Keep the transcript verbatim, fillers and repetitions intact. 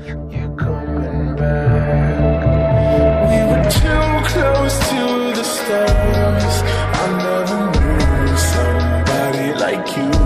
you coming back. We were too close to the stars. I never knew somebody like you